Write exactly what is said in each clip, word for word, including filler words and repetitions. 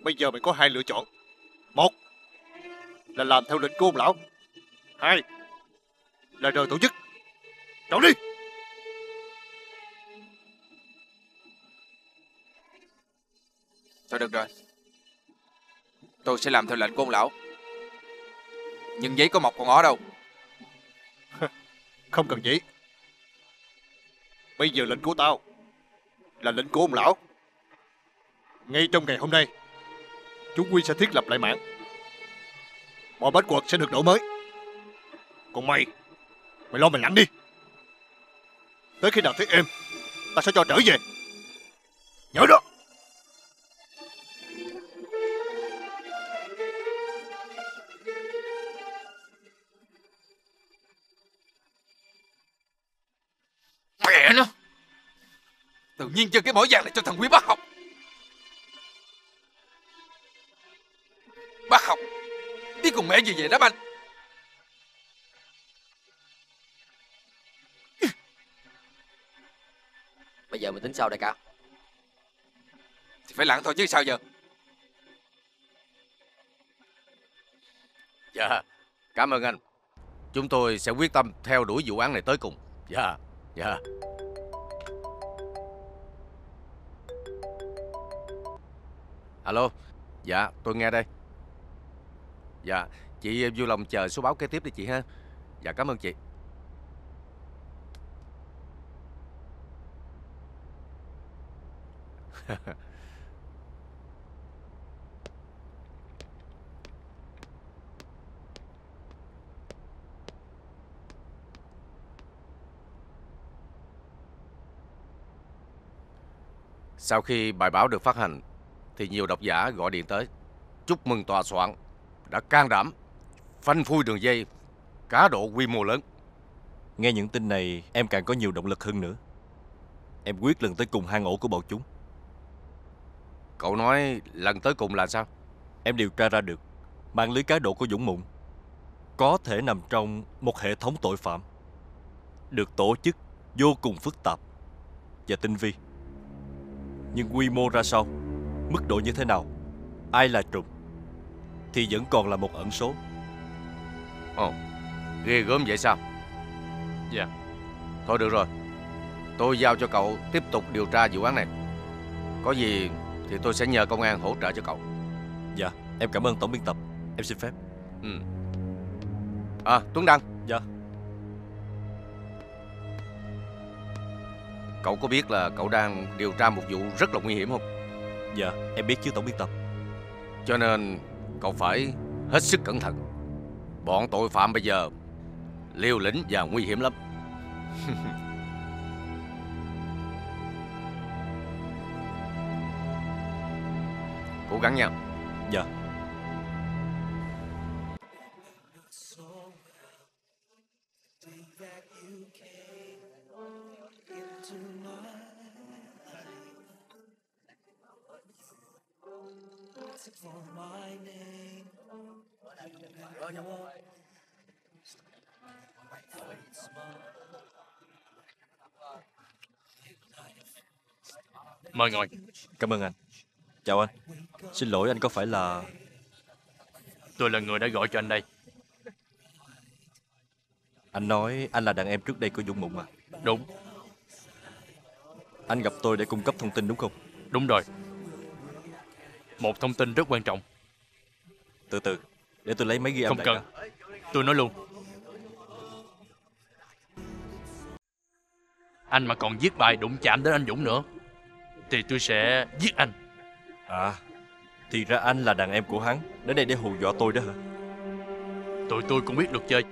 Bây giờ mày có hai lựa chọn. Một là làm theo lệnh của ông lão. Hai là rời tổ chức. Chọn đi. Thôi được rồi, tôi sẽ làm theo lệnh của ông lão. Nhưng giấy có mọc con ó đâu. Không cần giấy. Bây giờ lệnh của tao là lệnh của ông lão. Ngay trong ngày hôm nay, chúng quy sẽ thiết lập lại mạng. Mọi bách quật sẽ được đổi mới. Còn mày, mày lo mày lặn đi. Tới khi nào thấy em, ta sẽ cho trở về. Nhớ đó. Mẹ nó, tự nhiên chơi cái mỏ vàng này cho thằng Quý bác học. Bác học đi cùng mẹ gì về đám anh. Bây giờ mình tính sao đại ca? Thì phải lặn thôi chứ sao giờ. Dạ, cảm ơn anh. Chúng tôi sẽ quyết tâm theo đuổi vụ án này tới cùng. Dạ, dạ. Alo, dạ, tôi nghe đây. Dạ, chị vui lòng chờ số báo kế tiếp đi chị ha. Dạ, cảm ơn chị. Sau khi bài báo được phát hành thì nhiều độc giả gọi điện tới chúc mừng tòa soạn đã can đảm phanh phui đường dây cá độ quy mô lớn. Nghe những tin này em càng có nhiều động lực hơn nữa. Em quyết lần tới cùng hang ổ của bọn chúng. Cậu nói lần tới cùng là sao? Em điều tra ra được mạng lưới cá độ của Dũng Mụn có thể nằm trong một hệ thống tội phạm được tổ chức vô cùng phức tạp và tinh vi. Nhưng quy mô ra sao, mức độ như thế nào, ai là trùm thì vẫn còn là một ẩn số. Ồ, ghê gớm vậy sao? Dạ. Thôi được rồi, tôi giao cho cậu tiếp tục điều tra vụ án này. Có gì thì tôi sẽ nhờ công an hỗ trợ cho cậu. Dạ, em cảm ơn tổng biên tập. Em xin phép. Ừ. À, Tuấn Đăng. Dạ. Cậu có biết là cậu đang điều tra một vụ rất là nguy hiểm không? Dạ, em biết chứ tổng biên tập. Cho nên cậu phải hết sức cẩn thận. Bọn tội phạm bây giờ liều lĩnh và nguy hiểm lắm. Cố gắng nha. Dạ. Mời ngồi. Cảm ơn anh. Chào anh. Xin lỗi, anh có phải là... Tôi là người đã gọi cho anh đây. Anh nói anh là đàn em trước đây của Dũng Mụn à? Đúng. Anh gặp tôi để cung cấp thông tin đúng không? Đúng rồi. Một thông tin rất quan trọng. Từ từ, để tôi lấy máy ghi âm. Không cần, tôi nói luôn. Anh mà còn viết bài đụng chạm đến anh Dũng nữa thì tôi sẽ giết anh. À, thì ra anh là đàn em của hắn, đến đây để hù dọa tôi đó hả? Tụi tôi cũng biết luật chơi.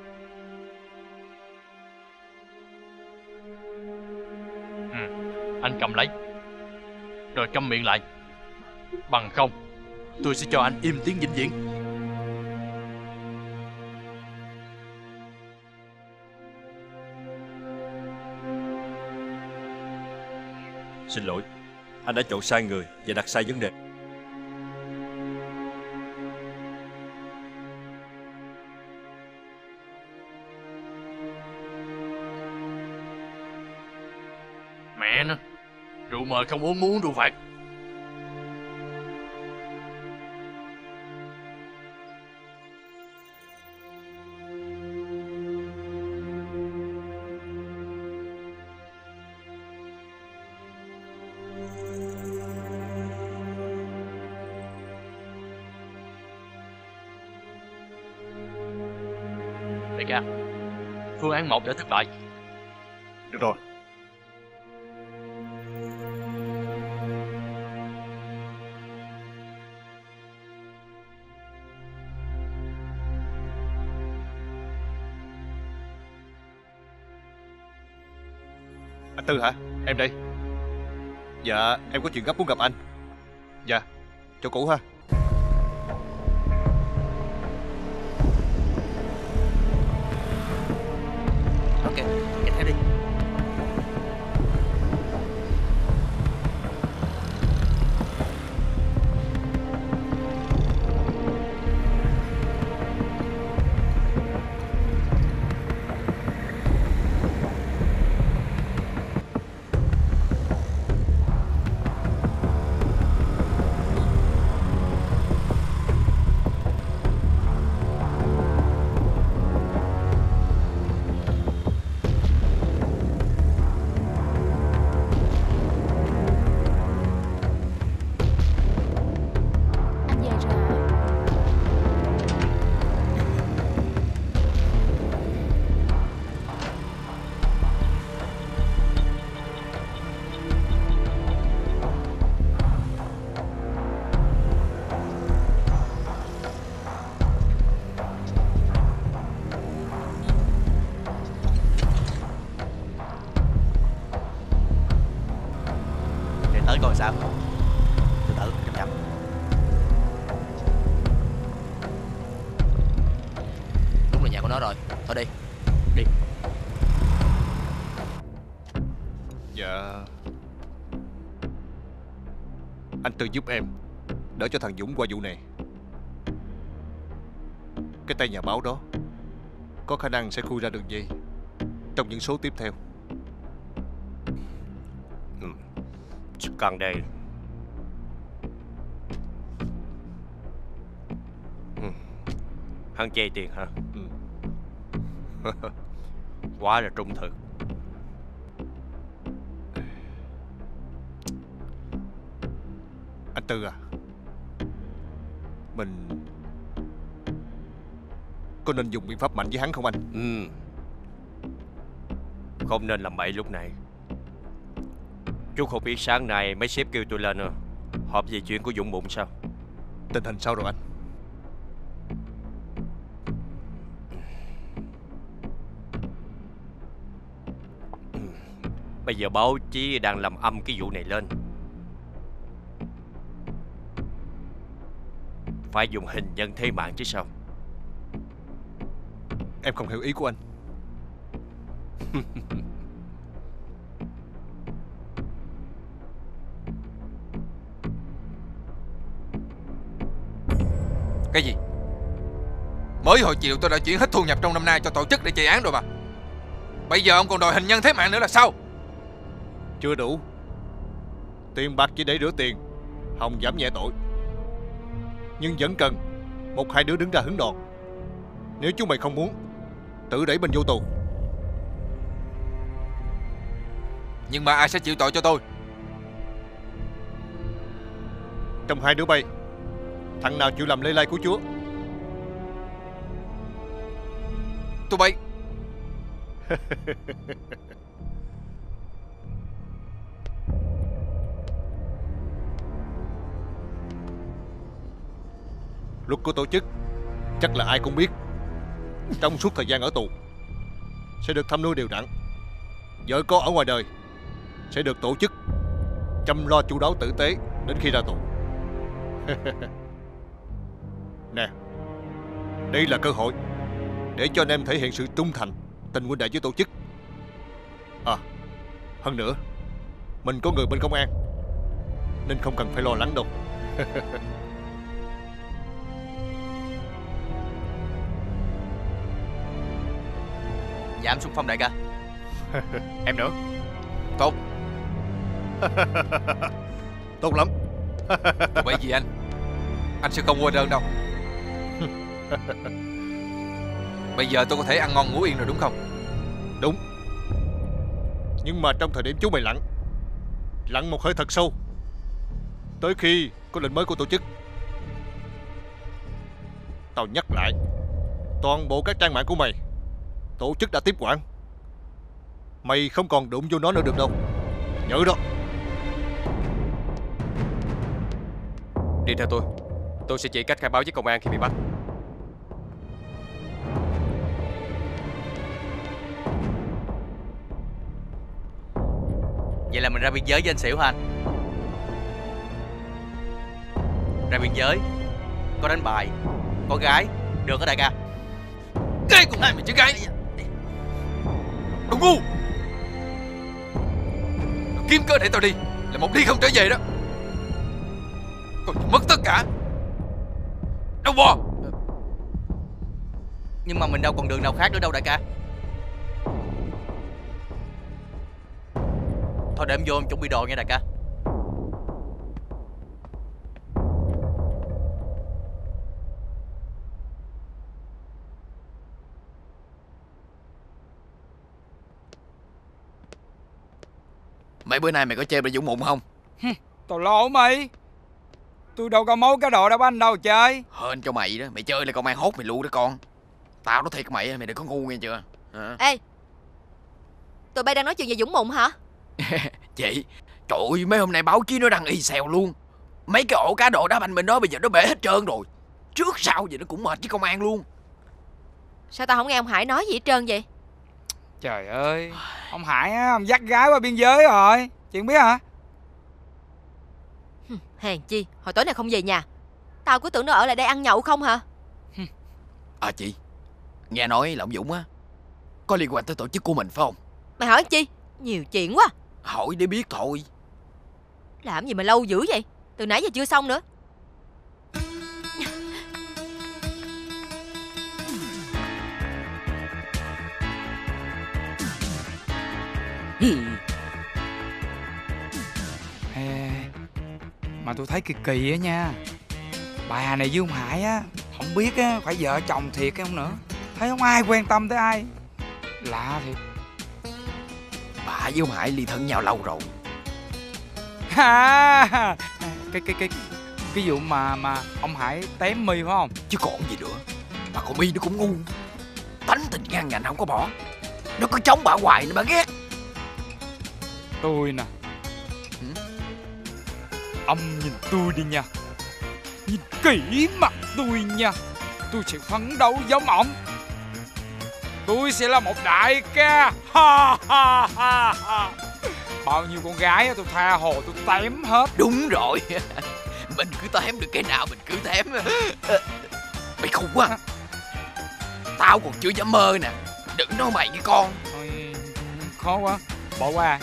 Ừ, anh cầm lấy rồi câm miệng lại. Bằng không tôi sẽ cho anh im tiếng vĩnh viễn. Xin lỗi, anh đã chọn sai người và đặt sai vấn đề. Mẹ nó, rượu mời không uống, muốn uống rượu phạt. Đại ca, phương án một đã thất bại. Được rồi. Anh Tư hả? Em đây. Dạ, em có chuyện gấp muốn gặp anh. Dạ, chỗ cũ ha. Ok, chạy theo đi. Anh về rồi hả? Để tới coi sao. Từ từ, chậm chậm. Đúng là nhà của nó rồi. Thôi đi. Đi. Dạ. Anh Tư giúp em đỡ cho thằng Dũng qua vụ này. Cái tay nhà báo đó có khả năng sẽ khui ra đường dây trong những số tiếp theo. Cần đây. Hắn chê tiền hả? Ừ. Quá là trung thực. Anh Tư à, mình có nên dùng biện pháp mạnh với hắn không anh? Ừ. Không nên làm bậy lúc này. Chú không biết sáng nay mấy sếp kêu tôi lên à, họp về chuyện của Dũng Bụng sao? Tình hình sao rồi anh? Bây giờ báo chí đang làm âm cái vụ này lên. Phải dùng hình nhân thế mạng chứ sao? Em không hiểu ý của anh. Cái gì? Mới hồi chiều tôi đã chuyển hết thu nhập trong năm nay cho tổ chức để chạy án rồi mà. Bây giờ ông còn đòi hình nhân thế mạng nữa là sao? Chưa đủ. Tiền bạc chỉ để rửa tiền, hòng giảm nhẹ tội. Nhưng vẫn cần một hai đứa đứng ra hứng đòn. Nếu chúng mày không muốn, tự đẩy mình vô tù. Nhưng mà ai sẽ chịu tội cho tôi? Trong hai đứa bay, thằng nào chịu làm lê lai của chúa? Tụi bay. Luật của tổ chức chắc là ai cũng biết. Trong suốt thời gian ở tù sẽ được thăm nuôi đều đặn. Vợ con ở ngoài đời sẽ được tổ chức chăm lo chu đáo tử tế đến khi ra tù. Nè, đây là cơ hội để cho anh em thể hiện sự trung thành, tình huynh đệ với tổ chức. À, hơn nữa, mình có người bên công an nên không cần phải lo lắng đâu. Dạ em xung phong đại ca. Em nữa. Tốt. Tốt lắm. Bởi vì anh Anh sẽ không quên ơn đâu. Bây giờ tôi có thể ăn ngon ngủ yên rồi đúng không? Đúng. Nhưng mà trong thời điểm chúng mày lặn Lặn một hơi thật sâu, tới khi có lệnh mới của tổ chức. Tao nhắc lại, toàn bộ các trang mạng của mày Tổ chức đã tiếp quản. Mày không còn đụng vô nó nữa được đâu. Nhớ đó. Đi theo tôi. Tôi sẽ chỉ cách khai báo với công an khi bị bắt. Vậy là mình ra biên giới với anh Xỉu hả anh? Ra biên giới có đánh bài, có gái, được hả đại ca? Cái con này mày chứ gái. Đồ ngu. Đồ kiếm cớ để tao đi là một đi không trở về đó. Còn mất tất cả. Đâu bò. Nhưng mà mình đâu còn đường nào khác nữa đâu đại ca. Thôi để em vô em chuẩn bị đồ nha đại ca. Mấy bữa nay mày có chơi bên Dũng Mụn không? Tao lo mày. Tôi đâu có máu cá độ đâu anh đâu chơi. Hên cho mày đó. Mày chơi là công an hốt mày luôn đó con. Tao nói thiệt mày, mày đừng có ngu nghe chưa à. Ê, tụi bay đang nói chuyện về Dũng Mụn hả? Chị, trời ơi, mấy hôm nay báo chí nó đăng y xèo luôn. Mấy cái ổ cá độ đá banh bên đó bây giờ nó bể hết trơn rồi. Trước sau gì nó cũng mệt với công an luôn. Sao tao không nghe ông Hải nói gì hết trơn vậy? Trời ơi, ông Hải á, ông dắt gái qua biên giới rồi. Chị không biết hả? Hèn chi, hồi tối nay không về nhà. Tao cứ tưởng nó ở lại đây ăn nhậu không hả? À chị, nghe nói là ông Dũng á có liên quan tới tổ chức của mình phải không? Mày hỏi chi? Nhiều chuyện quá. Hỏi để biết thôi. Làm gì mà lâu dữ vậy? Từ nãy giờ chưa xong nữa. Ê, mà tôi thấy kỳ kỳ á nha. Bà này với ông Hải á, không biết á phải vợ chồng thiệt hay không nữa. Thấy không ai quan tâm tới ai. Lạ thiệt. Bà với ông Hải ly thân nhau lâu rồi. À, cái cái cái cái vụ mà mà ông Hải tém My phải không? Chứ còn gì nữa. Mà con My nó cũng ngu. Tánh tình ngang ngạnh không có bỏ. Nó cứ chống bà hoài nên bà ghét. Tôi nè. Ừ? Ông nhìn tôi đi nha. Nhìn kỹ mặt tôi nha. Tôi sẽ phấn đấu giống ổng. Tôi sẽ là một đại ca. Ha ha ha ha. Bao nhiêu con gái tôi tha hồ tôi tém hết. Đúng rồi. Mình cứ tém được cái nào mình cứ tém. Mày khùng quá. Tao còn chưa dám mơ nè. Đừng nói mày với con. Ôi, khó quá. Bỏ qua.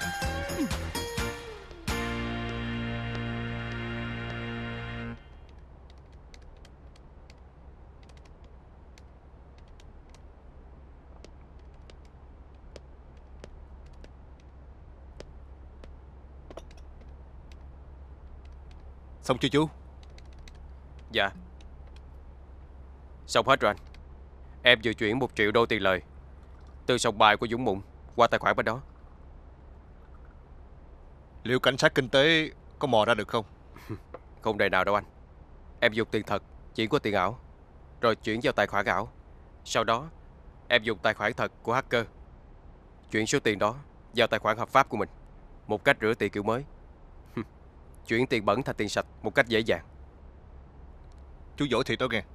Xong chưa chú? Dạ. Xong hết rồi anh. Em vừa chuyển một triệu đô tiền lời từ sòng bài của Dũng Mụn qua tài khoản bên đó. Liệu cảnh sát kinh tế có mò ra được không? Không đời nào đâu anh. Em dùng tiền thật chuyển qua tiền ảo, rồi chuyển vào tài khoản ảo. Sau đó em dùng tài khoản thật của hacker chuyển số tiền đó vào tài khoản hợp pháp của mình. Một cách rửa tiền kiểu mới. Chuyển tiền bẩn thành tiền sạch một cách dễ dàng. Chú giỏi thiệt đó nghe.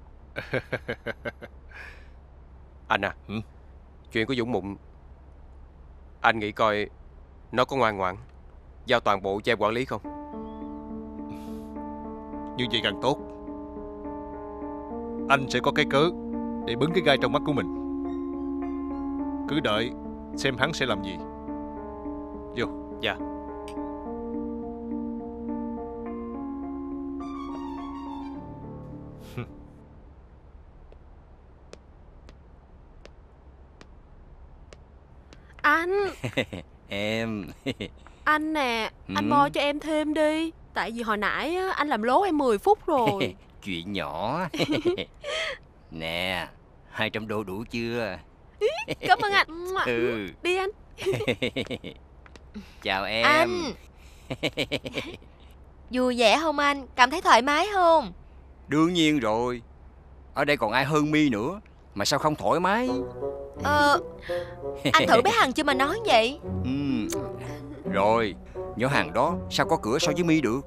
Anh à, ừ? Chuyện của Dũng Mụn, anh nghĩ coi nó có ngoan ngoãn giao toàn bộ cho em quản lý không? Như vậy càng tốt. Anh sẽ có cái cớ để bứng cái gai trong mắt của mình. Cứ đợi xem hắn sẽ làm gì. Vô. Dạ. Anh. Em. Anh nè, anh Ừ. bo cho em thêm đi. Tại vì hồi nãy á, anh làm lố em mười phút rồi. Chuyện nhỏ. Nè, hai trăm đô đủ chưa? Cảm ơn anh. Ừ. Đi anh. Chào em. Anh. Vui vẻ không anh? Cảm thấy thoải mái không? Đương nhiên rồi. Ở đây còn ai hơn Mi nữa. Mà sao không thoải mái? Ờ Anh thử bé Hằng chưa mà nói vậy? Ừ. Rồi, nhỏ Hằng đó sao có cửa so với mi được.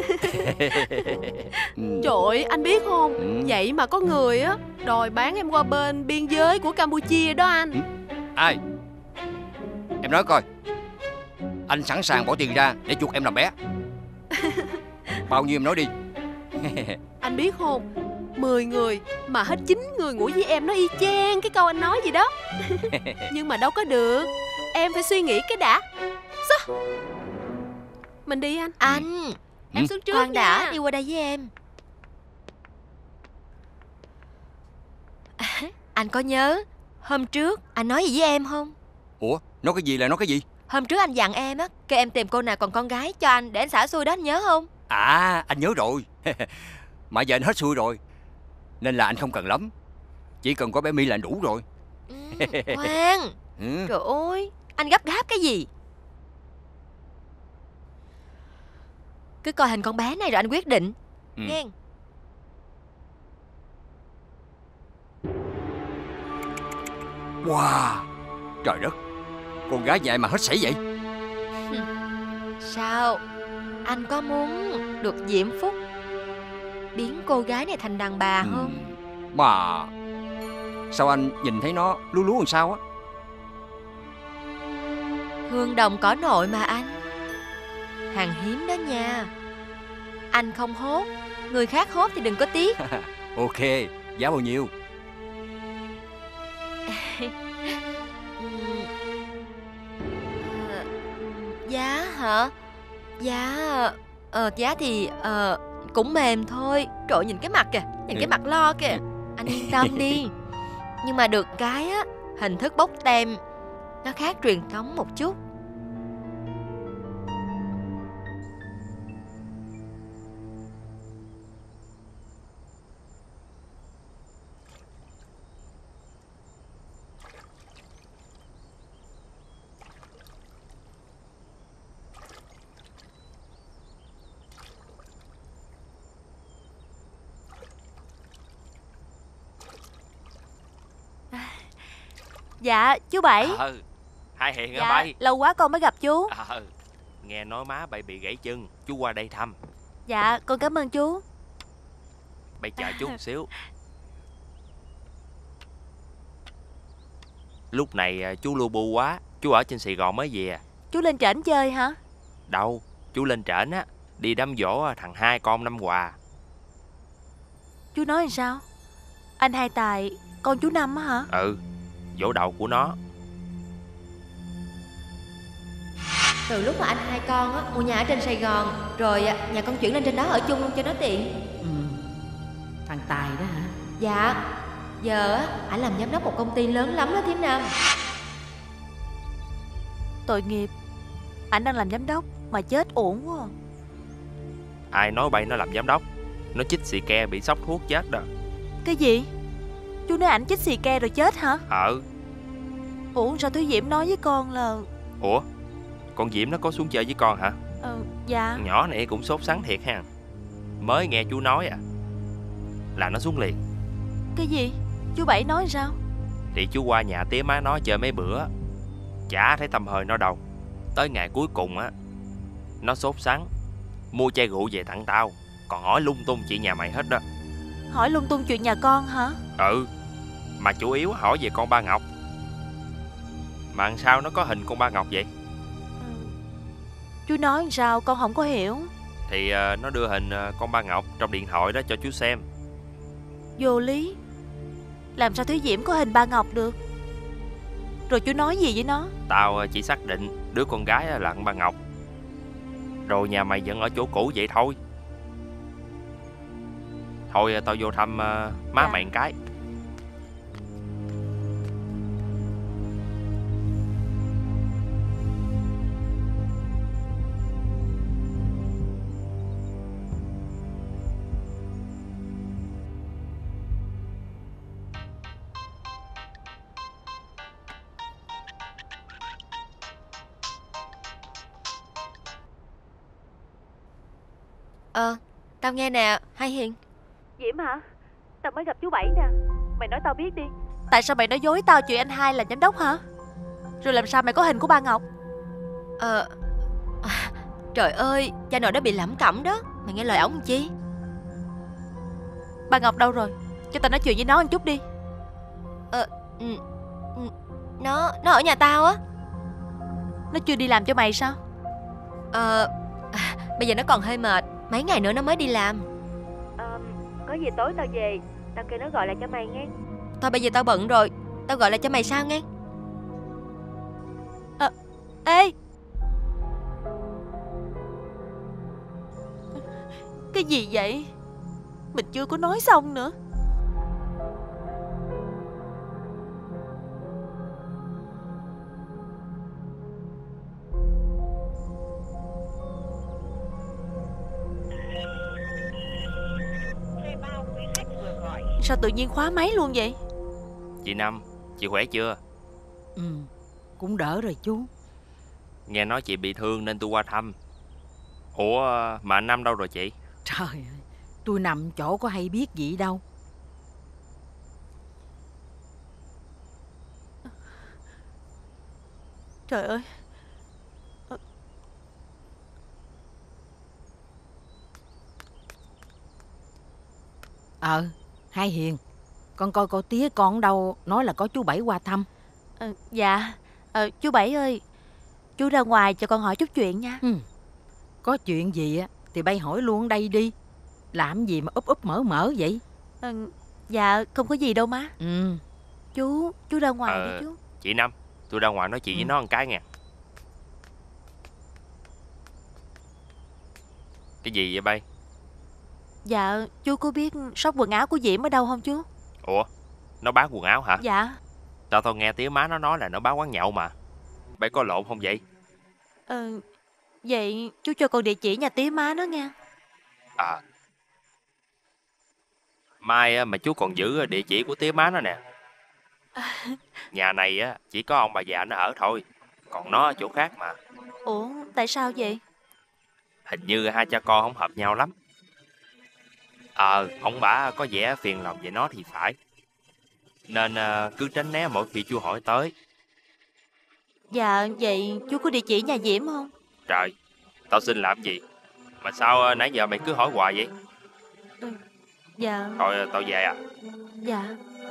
Ừ. Trời ơi, anh biết không? Ừ. Vậy mà có người á đòi bán em qua bên biên giới của Campuchia đó anh. Ừ. Ai? Em nói coi. Anh sẵn sàng bỏ tiền ra để chuộc em làm bé. Bao nhiêu em nói đi. Anh biết không? Mười người mà hết chín người ngủ với em nó y chang cái câu anh nói gì đó. Nhưng mà đâu có được. Em phải suy nghĩ cái đã. Sao? Mình đi anh. Anh Em xuống trước Khoan đã, nha. đi qua đây với em. À, anh có nhớ hôm trước anh nói gì với em không? Ủa, nói cái gì là nói cái gì? Hôm trước anh dặn em á, kêu em tìm cô nào còn con gái cho anh để anh xả xui đó, anh nhớ không? À, anh nhớ rồi. Mà giờ anh hết xui rồi, nên là anh không cần lắm. Chỉ cần có bé My là đủ rồi. Ừ, khoan. Ừ. Trời ơi, anh gấp gáp cái gì? Cứ coi hình con bé này rồi anh quyết định. Ừ. Nghe. Wow, trời đất, con gái dại mà hết sảy vậy. Sao? Anh có muốn được diễm phúc biến cô gái này thành đàn bà Ừ. không? Mà sao anh nhìn thấy nó lú lú làm sao á? Hương đồng cỏ nội mà anh. Hàng hiếm đó nha. Anh không hốt, người khác hốt thì đừng có tiếc. Ok, giá bao nhiêu? Ừm, ờ, Giá hả? Giá ờ, Giá thì ờ, cũng mềm thôi. Trời ơi, nhìn cái mặt kìa, nhìn cái mặt lo kìa. Anh yên tâm đi. Nhưng mà được cái á, hình thức bốc tem nó khác truyền thống một chút. Dạ chú Bảy. Ờ Hai Hiền hả Dạ bay? lâu quá con mới gặp chú. Ờ Nghe nói má bay bị gãy chân, chú qua đây thăm. Dạ con cảm ơn chú. Bay chờ chú một xíu. Lúc này chú lu bu quá, chú ở trên Sài Gòn mới về. Chú lên trển chơi hả? Đâu, chú lên trển á, đi đám dỗ thằng hai con Năm Hòa. Chú nói làm sao? Anh Hai Tài, con chú Năm á hả? Ừ, dỗ đầu của nó. Từ lúc mà anh hai con á, mua nhà ở trên Sài Gòn, rồi á, nhà con chuyển lên trên đó ở chung luôn cho nó tiện. Ừ. Thằng Tài đó hả? Dạ. Giờ á, ảnh làm giám đốc một công ty lớn lắm đó thím Năm. Tội nghiệp. Ảnh đang làm giám đốc mà chết uổng quá à. Ai nói bay nó làm giám đốc? Nó chích xì ke bị sốc thuốc chết đó. Cái gì? Chú nói ảnh chích xì ke rồi chết hả? Ờ. Ủa sao Thúy Diễm nói với con là... Ủa, con Diễm nó có xuống chơi với con hả? Ờ, dạ. Nhỏ này cũng sốt sắng thiệt ha. Mới nghe chú nói à, là nó xuống liền. Cái gì? Chú Bảy nói sao? Thì chú qua nhà tía má nó chơi mấy bữa, chả thấy tầm hơi nó đâu. Tới ngày cuối cùng á, nó sốt sắng, mua chai rượu về tặng tao, còn hỏi lung tung chuyện nhà mày hết đó. Hỏi lung tung chuyện nhà con hả? Ừ, mà chủ yếu hỏi về con Ba Ngọc. Mà sao nó có hình con Ba Ngọc vậy? Chú nói làm sao con không có hiểu. Thì uh, nó đưa hình uh, con Ba Ngọc trong điện thoại đó cho chú xem. Vô lý. Làm sao Thúy Diễm có hình Ba Ngọc được? Rồi chú nói gì với nó? Tao uh, chỉ xác định đứa con gái là con Ba Ngọc. Rồi nhà mày vẫn ở chỗ cũ vậy thôi. Thôi uh, tao vô thăm uh, má dạ. mày một cái. Ờ, tao nghe nè, Hai Hiền. Diễm hả? Tao mới gặp chú Bảy nè. Mày nói tao biết đi. Tại sao mày nói dối tao chuyện anh hai là giám đốc hả? Rồi làm sao mày có hình của ba Ngọc? Ờ à, Trời ơi, cha nội đã bị lẩm cẩm đó. Mày nghe lời ổng làm chi? Ba Ngọc đâu rồi? Cho tao nói chuyện với nó một chút đi. Ờ ừ, ừ, Nó Nó ở nhà tao á. Nó chưa đi làm cho mày sao? Ờ à, Bây giờ nó còn hơi mệt. Mấy ngày nữa nó mới đi làm. Ờ Có gì tối tao về, tao kêu nó gọi lại cho mày nghe. Thôi bây giờ tao bận rồi, tao gọi lại cho mày sau nghe. À, ê, cái gì vậy? Mình chưa có nói xong nữa. Sao tự nhiên khóa máy luôn vậy? Chị Năm, chị khỏe chưa? Ừ, cũng đỡ rồi chú. Nghe nói chị bị thương nên tôi qua thăm. Ủa mà anh Năm đâu rồi chị? Trời ơi, tôi nằm chỗ có hay biết gì đâu. Trời ơi. Ờ, Hai Hiền, con coi cô tía con đâu nói là có chú Bảy qua thăm. Ờ, dạ, ờ, chú Bảy ơi, chú ra ngoài cho con hỏi chút chuyện nha. Ừ. Có chuyện gì á thì bay hỏi luôn đây đi. Làm gì mà úp úp mở mở vậy? Ờ, dạ, không có gì đâu má. Ừ. Chú, chú ra ngoài ờ, đi chú. Chị Năm, tôi ra ngoài nói chuyện Ừ. với nó một cái nha. Cái gì vậy bay? Dạ, chú có biết shop quần áo của Diễm ở đâu không chú? Ủa, nó bán quần áo hả? Dạ. Tao tao nghe tiếng má nó nói là nó bán quán nhậu mà. Bay có lộn không vậy? Ờ, vậy chú cho con địa chỉ nhà tía má nó nha. À, mai á, mà chú còn giữ địa chỉ của tía má nó nè. Nhà này á chỉ có ông bà già nó ở thôi, còn nó ở chỗ khác mà. Ủa, tại sao vậy? Hình như hai cha con không hợp nhau lắm. Ờ, ông bà có vẻ phiền lòng về nó thì phải, nên uh, cứ tránh né mỗi khi chú hỏi tới. Dạ, vậy chú có địa chỉ nhà Diễm không? Trời, tao xin làm gì mà sao uh, nãy giờ mày cứ hỏi hoài vậy? Ừ. Dạ. Thôi uh, tao về à? Dạ.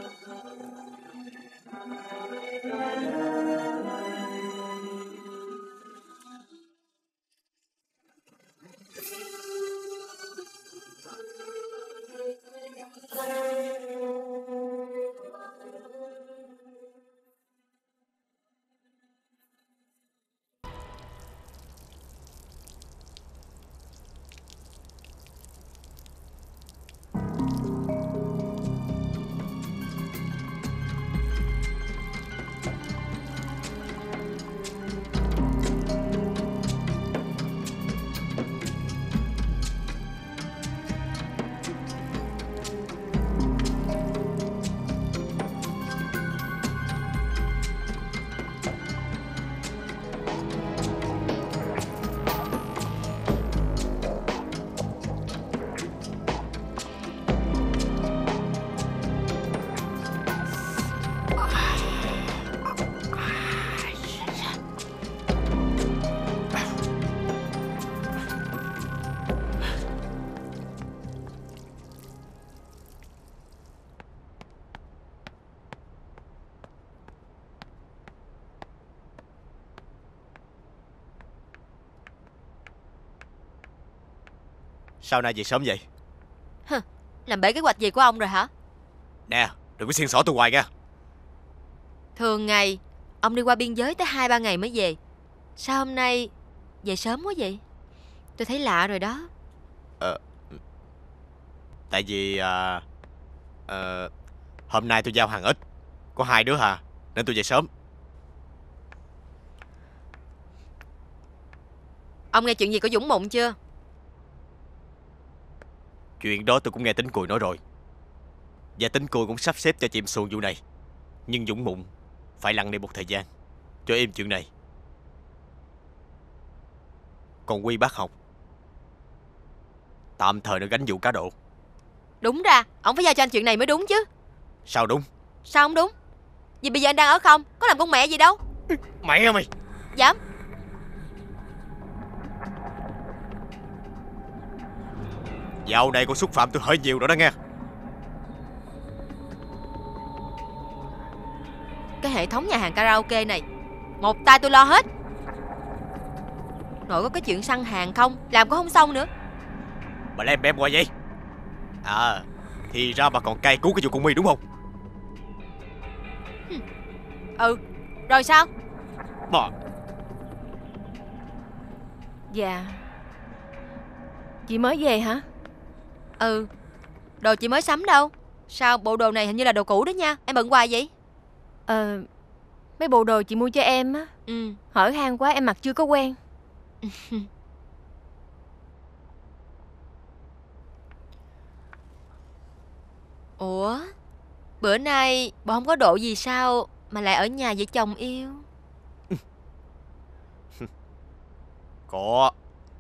Sao nay về sớm vậy? Hừ, làm bể kế hoạch gì của ông rồi hả? Nè, đừng có xiên xỏ tôi hoài nha. Thường ngày ông đi qua biên giới tới hai ba ngày mới về. Sao hôm nay về sớm quá vậy? Tôi thấy lạ rồi đó. Ờ Tại vì à, à, hôm nay tôi giao hàng ít, có hai đứa hà, nên tôi về sớm. Ông nghe chuyện gì của Dũng Mụn chưa? Chuyện đó tôi cũng nghe Tính Cùi nói rồi. Và Tính Cùi cũng sắp xếp cho chìm xuồng vụ này. Nhưng Dũng Mụn phải lặng đi một thời gian cho im chuyện này. Còn Quy bác học tạm thời nó gánh vụ cá độ. Đúng ra ông phải giao cho anh chuyện này mới đúng chứ. Sao đúng? Sao không đúng? Vì bây giờ anh đang ở không? Có làm con mẹ gì đâu. Mẹ mày. Dám. Dạo này con xúc phạm tôi hơi nhiều rồi đó nghe. Cái hệ thống nhà hàng karaoke này một tay tôi lo hết. Nội có cái chuyện săn hàng không làm cũng không xong nữa. Bà lem bem qua vậy? À, thì ra bà còn cay cú cái vụ con My đúng không? Ừ, rồi sao? Bà. Dạ. Chị mới về hả? Ừ. Đồ chị mới sắm đâu. Sao bộ đồ này hình như là đồ cũ đó nha. Em bận hoài vậy? Ờ, mấy bộ đồ chị mua cho em á. Ừ. Hở hang quá em mặc chưa có quen. Ủa, bữa nay bộ không có độ gì sao mà lại ở nhà vợ chồng yêu? Có.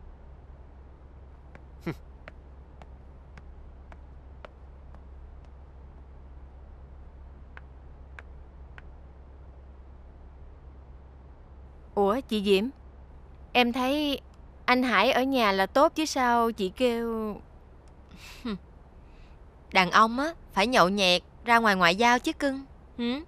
Ủa chị Diễm, em thấy anh Hải ở nhà là tốt chứ sao chị kêu... Đàn ông á phải nhậu nhẹt ra ngoài ngoại giao chứ cưng. Hử?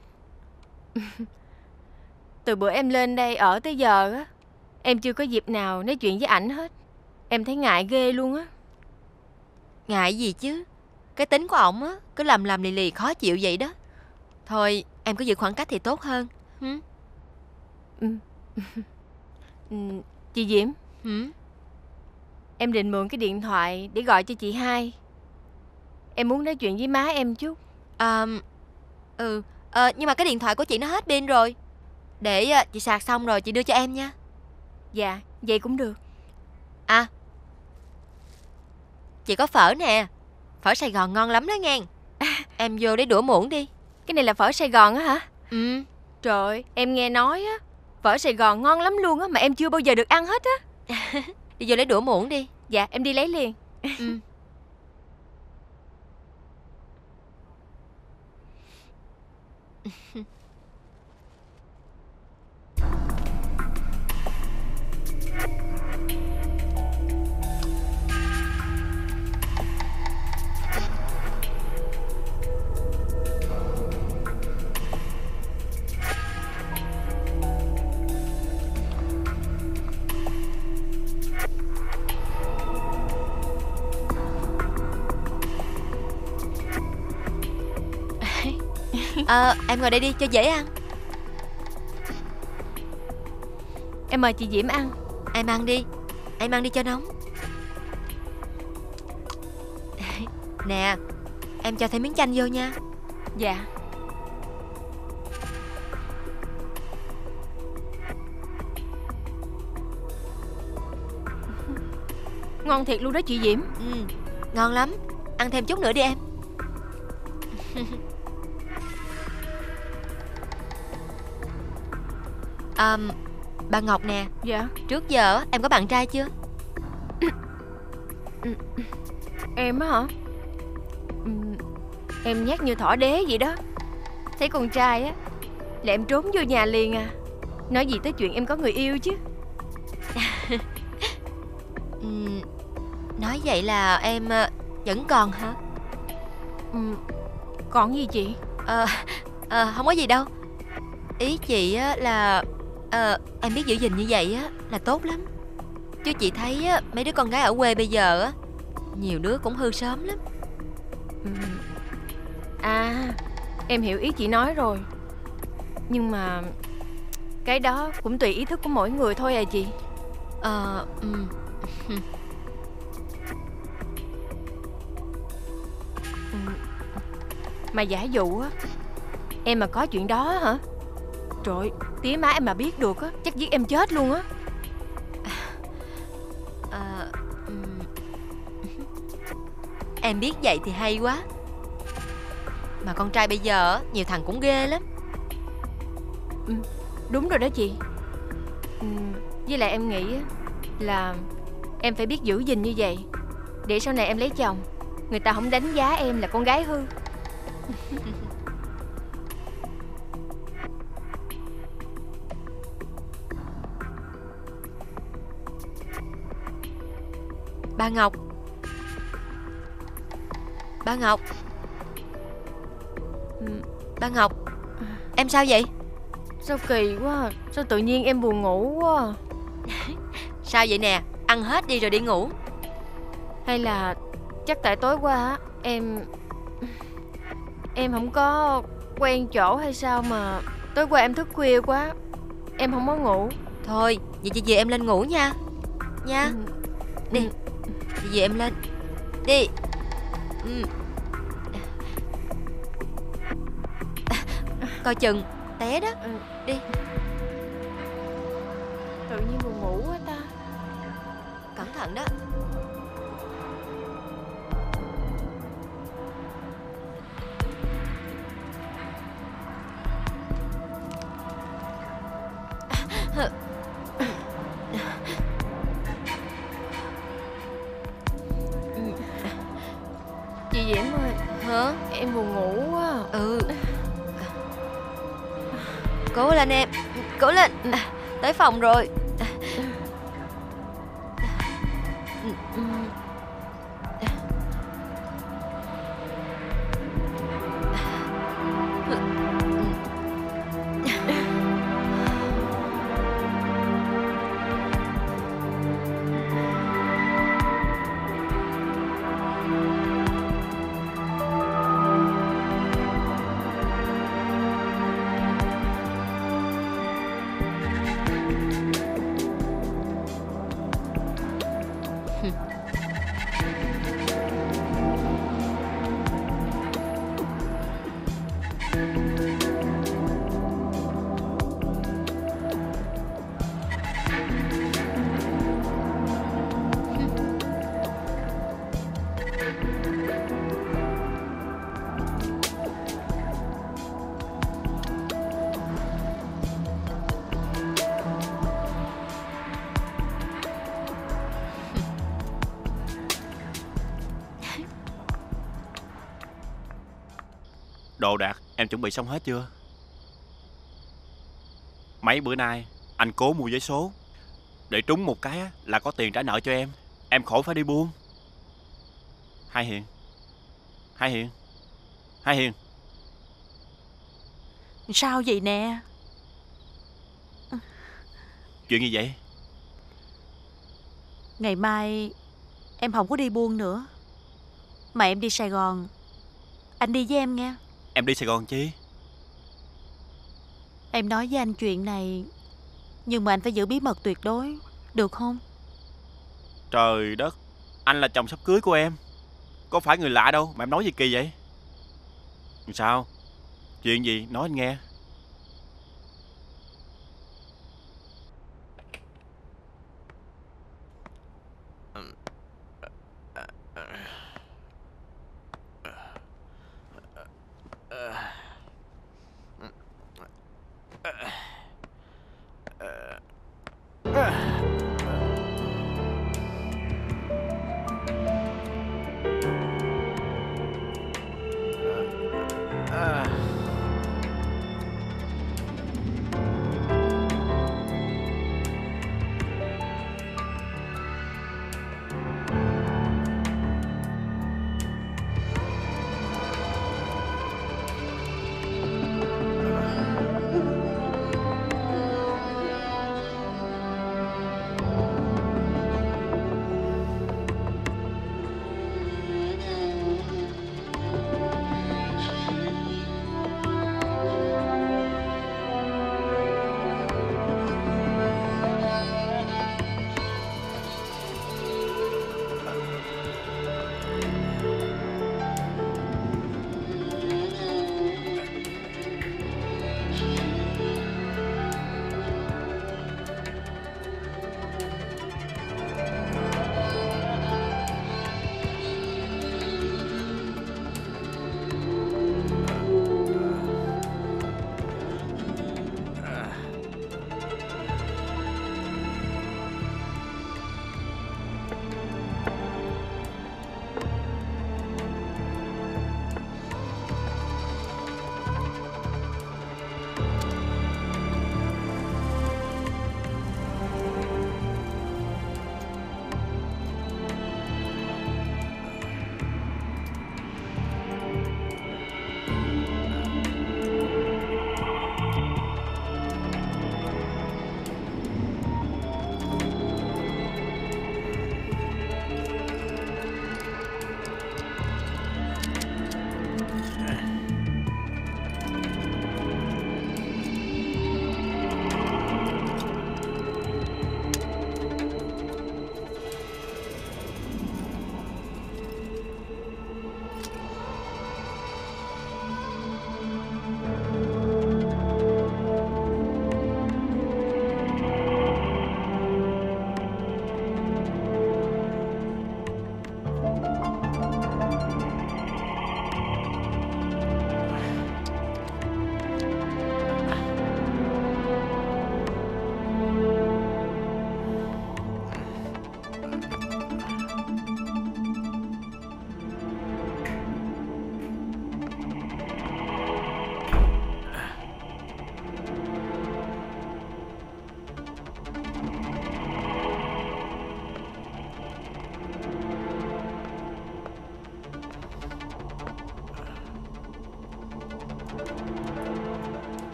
Từ bữa em lên đây ở tới giờ á, em chưa có dịp nào nói chuyện với ảnh hết. Em thấy ngại ghê luôn á. Ngại gì chứ? Cái tính của ổng á cứ làm làm lì lì khó chịu vậy đó. Thôi em cứ giữ khoảng cách thì tốt hơn. Hử? Ừ. Ừ, chị Diễm. Hử? Em định mượn cái điện thoại để gọi cho chị Hai. Em muốn nói chuyện với má em chút. À, ừ, à, nhưng mà cái điện thoại của chị nó hết pin rồi. Để uh, chị sạc xong rồi chị đưa cho em nha. Dạ, vậy cũng được. À, chị có phở nè. Phở Sài Gòn ngon lắm đó nghe. Em vô lấy đũa muỗng đi. Cái này là phở Sài Gòn á hả? Ừ. Trời ơi, em nghe nói á, phở Sài Gòn ngon lắm luôn á, mà em chưa bao giờ được ăn hết á. Đi vô lấy đũa muỗng đi. Dạ, em đi lấy liền. Ừ. À, em ngồi đây đi cho dễ ăn. Em mời chị Diễm ăn. Em ăn đi. Em ăn đi cho nóng. Nè, em cho thêm miếng chanh vô nha. Dạ. Ngon thiệt luôn đó chị Diễm. Ừ, ngon lắm. Ăn thêm chút nữa đi em. À, bà Ngọc nè. Dạ. Trước giờ em có bạn trai chưa? Em á hả? Em nhát như thỏ đế vậy đó. Thấy con trai á là em trốn vô nhà liền à. Nói gì tới chuyện em có người yêu chứ. Ừ, nói vậy là em vẫn còn hả? Ừ, còn gì chị? Ờ, à, không có gì đâu. Ý chị á là à, em biết giữ gìn như vậy á là tốt lắm. Chứ chị thấy á, mấy đứa con gái ở quê bây giờ á, nhiều đứa cũng hư sớm lắm. Ừ. À, em hiểu ý chị nói rồi. Nhưng mà cái đó cũng tùy ý thức của mỗi người thôi à chị. Ờ, ừ. Mà giả dụ á, em mà có chuyện đó hả? Trời ơi, tía má em mà biết được á, chắc giết em chết luôn á. À, um... em biết vậy thì hay quá. Mà con trai bây giờ nhiều thằng cũng ghê lắm. Ừ, đúng rồi đó chị. Ừ, với lại em nghĩ là em phải biết giữ gìn như vậy, để sau này em lấy chồng, người ta không đánh giá em là con gái hư. Bà Ngọc. Bà Ngọc. Bà Ngọc, em sao vậy? Sao kỳ quá. Sao tự nhiên em buồn ngủ quá. Sao vậy nè? Ăn hết đi rồi đi ngủ. Hay là chắc tại tối qua á em Em không có quen chỗ hay sao mà tối qua em thức khuya quá, em không có ngủ. Thôi vậy chị về em lên ngủ nha. Nha. Ừ. Đi. Chị về em lên. Đi. Ừ. Coi chừng té đó. Ừ. Đi. Tự nhiên buồn ngủ quá ta. Cẩn thận đó. Chị Diễm ơi. Hả? Em buồn ngủ quá. Ừ. Cố lên em. Cố lên. Tới phòng rồi. Đồ đạc em chuẩn bị xong hết chưa? Mấy bữa nay anh cố mua vé số, để trúng một cái là có tiền trả nợ cho em. Em khỏi phải đi buôn. Hai Hiền. Hai Hiền. Hai Hiền. Sao vậy nè? Chuyện gì vậy? Ngày mai em không có đi buôn nữa, mà em đi Sài Gòn. Anh đi với em nghe. Em đi Sài Gòn chi? Em nói với anh chuyện này, nhưng mà anh phải giữ bí mật tuyệt đối, được không? Trời đất, anh là chồng sắp cưới của em, có phải người lạ đâu mà em nói gì kỳ vậy? Sao? Chuyện gì? Nói anh nghe.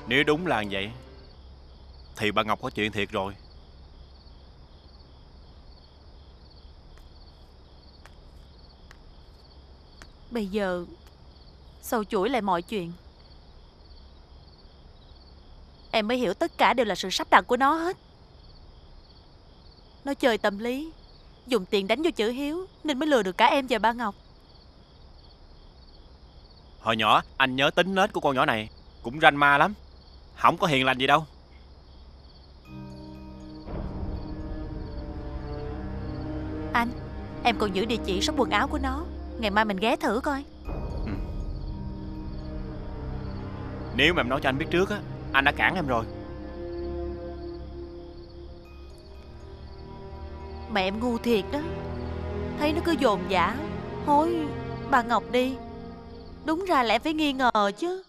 Nếu đúng là vậy thì bà Ngọc có chuyện thiệt rồi. Bây giờ sâu chuỗi lại mọi chuyện. Em mới hiểu tất cả đều là sự sắp đặt của nó hết. Nó chơi tâm lý, dùng tiền đánh vô chữ hiếu, nên mới lừa được cả em và ba Ngọc. Hồi nhỏ anh nhớ tính nết của con nhỏ này cũng ranh ma lắm, không có hiền lành gì đâu. Anh, em còn giữ địa chỉ shop quần áo của nó. Ngày mai mình ghé thử coi. Ừ. Nếu mà em nói cho anh biết trước á, anh đã cản em rồi. Mà em ngu thiệt đó. Thấy nó cứ dồn dã hối bà Ngọc đi. Đúng ra là em phải nghi ngờ chứ.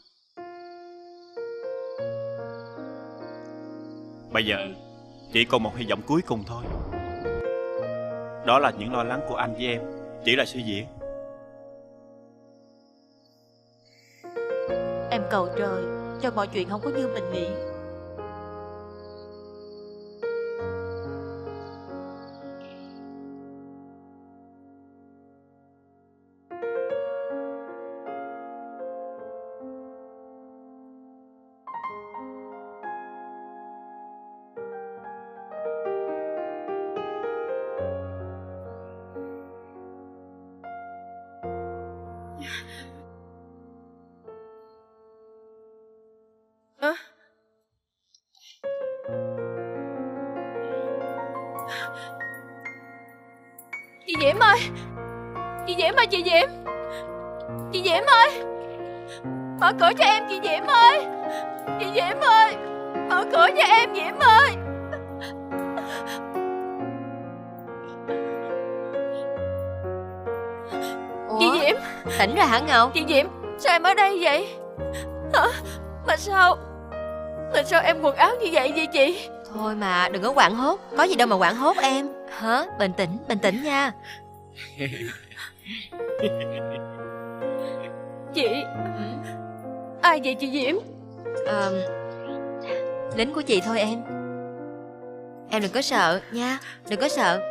Bây giờ chỉ còn một hy vọng cuối cùng thôi. Đó là những lo lắng của anh với em chỉ là suy diễn. Em cầu trời cho mọi chuyện không có như mình nghĩ. À. Chị Diễm ơi, chị Diễm ơi, chị Diễm, chị Diễm ơi, mở cửa cho em, chị Diễm ơi, chị Diễm ơi, mở cửa cho em, Diễm ơi. Ủa? Chị Diễm, tỉnh rồi hả Ngọc? Chị Diễm, sao em ở đây vậy? Hả? Mà sao Mà sao em quần áo như vậy vậy chị? Thôi mà đừng có hoảng hốt. Có gì đâu mà hoảng hốt em. Hả? Bình tĩnh, bình tĩnh nha. Chị ai vậy chị Diễm? à, Lính của chị thôi em. Em đừng có sợ nha. Đừng có sợ.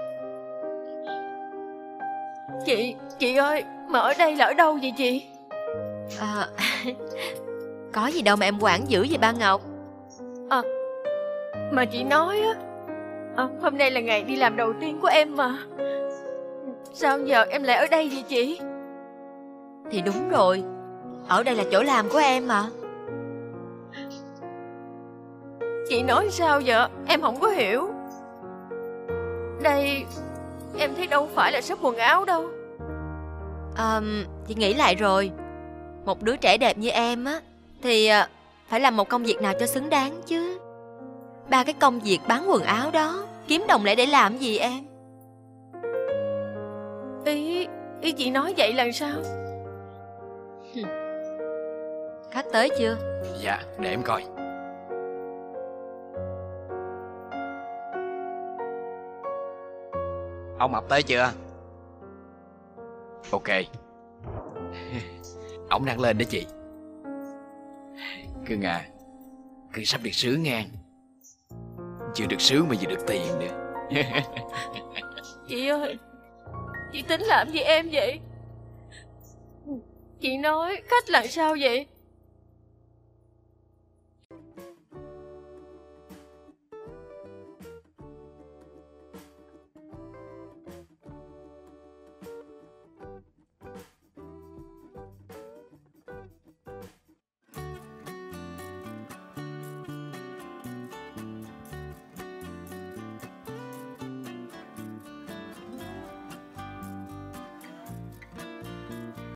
Chị, chị ơi, mà ở đây là ở đâu vậy chị? à, Có gì đâu mà em quản dữ vậy ba Ngọc. À, mà chị nói á, à, hôm nay là ngày đi làm đầu tiên của em mà. Sao giờ em lại ở đây vậy chị? Thì đúng rồi, ở đây là chỗ làm của em mà. Chị nói sao vậy? Em không có hiểu. Đây em thấy đâu phải là shop quần áo đâu. à, Chị nghĩ lại rồi. Một đứa trẻ đẹp như em á thì phải làm một công việc nào cho xứng đáng chứ. Ba cái công việc bán quần áo đó kiếm đồng lẻ để làm gì em? Ý Ý chị nói vậy là sao? Khách tới chưa? Dạ, để em coi. Ông Mập tới chưa? Ok. Ông đang lên đó chị. Cưng à, cưng sắp được sướng ngang. Chưa được sướng mà vừa được tiền nữa. Chị ơi, chị tính làm gì em vậy? Chị nói khách là sao vậy?